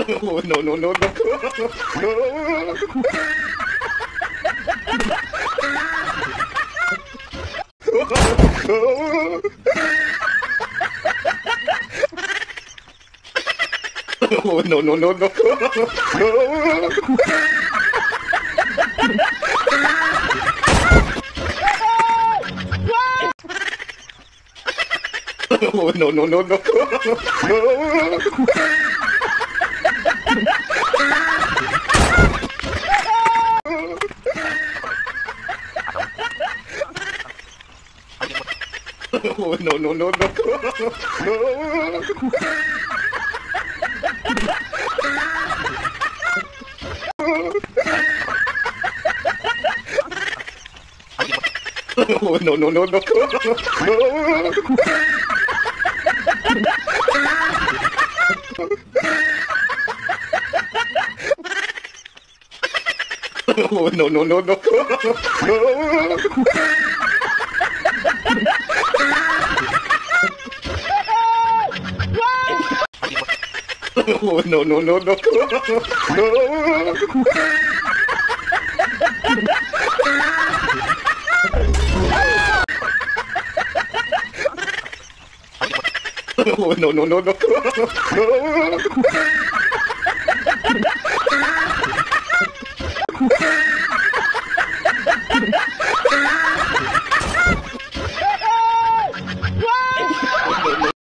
Oh, no, no, no, no. Oh, no, no, no, no. Oh, no, no, no, no. Oh, no, no, no, no. Oh, no, no, no, no. Oh, no, no, no, no. Oh, no, no, no, no. Oh, no, no, no, no.